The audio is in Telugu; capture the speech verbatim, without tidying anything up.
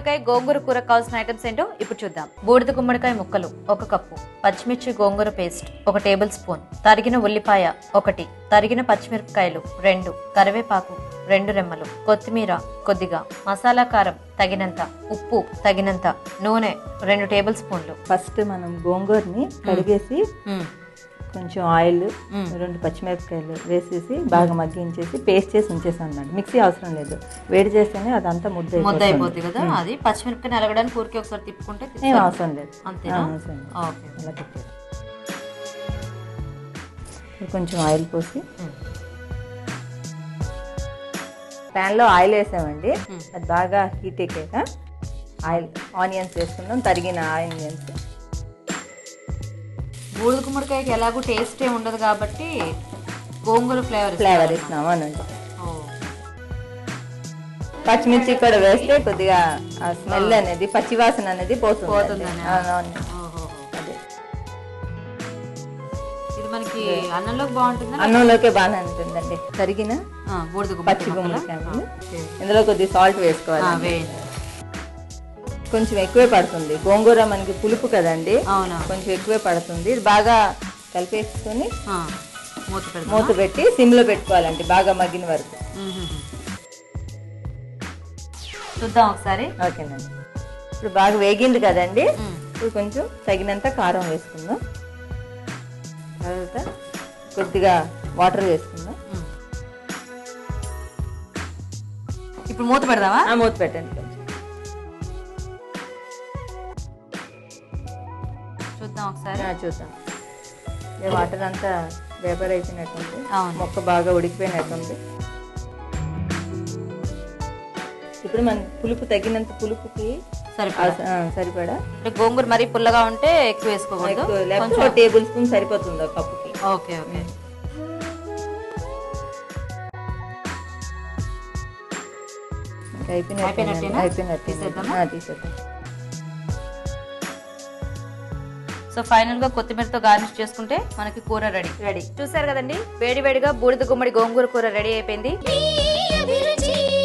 గుమ్మడికాయ గోంగూర కూర కావాల్సిన ఐటమ్స్ ఏంటో ఇప్పుడు చూద్దాం. బూడిద గుమ్మడికాయ ముక్కలు ఒక కప్పు, పచ్చిమిర్చి గోంగూర పేస్ట్ ఒక టేబుల్ స్పూన్, తరిగిన ఉల్లిపాయ ఒకటి, తరిగిన పచ్చిమిరపకాయలు రెండు, కరివేపాకు రెండు రెమ్మలు, కొత్తిమీర కొద్దిగా, మసాలా కారం తగినంత, ఉప్పు తగినంత, నూనె రెండు టేబుల్ స్పూన్లు. ఫస్ట్ మనం గోంగూరని కడిగేసి కొంచెం ఆయిల్ రెండు పచ్చిమిరపకాయలు వేసేసి బాగా మగ్గించేసి పేస్ట్ చేసి ఉంచేసాను అన్నమాట. మిక్సీ అవసరం లేదు, వేడి చేస్తేనే అదంతా ముద్ద ముద్ద అయిపోతుంది కదా. అది పచ్చిమిరపకాయ నలగడానికి ఊరికి ఒకసారి తిప్పుకుంటే ఏం అవసరం లేదు. అంతేనా? అలా పెట్టారు. కొంచెం ఆయిల్ పోసి ప్యాన్లో ఆయిల్ వేసామండి. అది బాగా హీట్ ఎక్కాక ఆయిల్ ఆనియన్స్ వేసుకుందాం, తరిగిన ఆనియన్స్. బూడిద గుమ్మడికాయకి ఎలాగో టేస్ట్ ఏ ఉండదు కాబట్టి గోంగూర ఫ్లేవర్ ఫ్లేవర్ ఇస్తున్నాం అనండి. పచ్చిమిర్చి కూడా వేస్తే కొద్దిగా ఆ స్మెల్ అనేది పచ్చివాసన అనేది పోతుంది. ఇది మనకి అన్నంలోకి బాగుంటుంది. అన్నంలోకే బాగానే ఉంటుందండి. తరిగిన పచ్చి గుమ్మడికాయ ఇందులో కొద్దిగా సాల్ట్ వేసుకోవాలి. కొంచెం ఎక్కువే పడుతుంది, గోంగూర మనకి పులుపు కదండి, కొంచెం ఎక్కువే పడుతుంది. ఇది బాగా కలిపేసుకొని మూత పెట్టి సిమ్ లో పెట్టుకోవాలండి బాగా మగ్గిన వరకు. చూద్దాం ఒకసారి. ఓకేనండి. ఇప్పుడు బాగా వేగింది కదండి, ఇప్పుడు కొంచెం తగినంత కారం వేసుకుందాం. తర్వాత కొద్దిగా వాటర్ వేసుకుందాం. ఇప్పుడు మూత పెడదామా? మూత పెట్టండి. చూద్దాం ఒకసారి. చూద్దాం. వాటర్ అంతా వేపర్ అయిపోయినట్టుంది, మొక్క బాగా ఉడికిపోయినట్టుంది. ఇప్పుడు మన పులుపు తగినంత పులుపుకి సరిపడా. గోంగూర మరీ పుల్లగా ఉంటే ఎక్కువ వేసుకోకూడదు, లేకపోతే టేబుల్ స్పూన్ సరిపోతుంది కప్పుకి. Okay okay. అయిపోయినట్టు అయిపోయినట్టు తీసేద్దాం. సో ఫైనల్ గా కొత్తిమీరతో గార్నిష్ చేసుకుంటే మనకి కూర రెడీ రెడీ చూసారు కదండి. వేడి వేడిగా బూడిద గుమ్మడి గోంగూర కూర రెడీ అయిపోయింది.